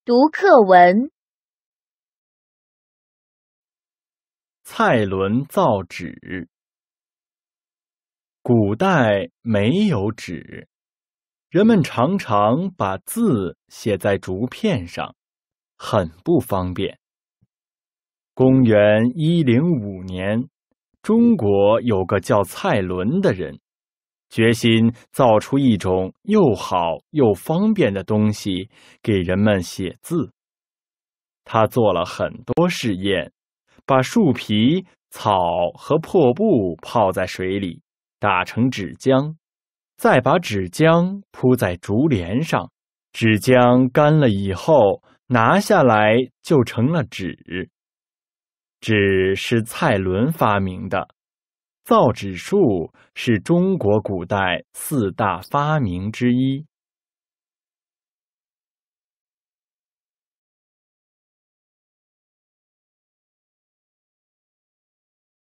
读课文。 蔡伦造纸。古代没有纸，人们常常把字写在竹片上，很不方便。公元105年，中国有个叫蔡伦的人，决心造出一种又好又方便的东西给人们写字。他做了很多试验，把树皮、草和破布泡在水里，打成纸浆，再把纸浆铺在竹帘上，纸浆干了以后，拿下来就成了纸。纸是蔡伦发明的，造纸术是中国古代4大发明之一。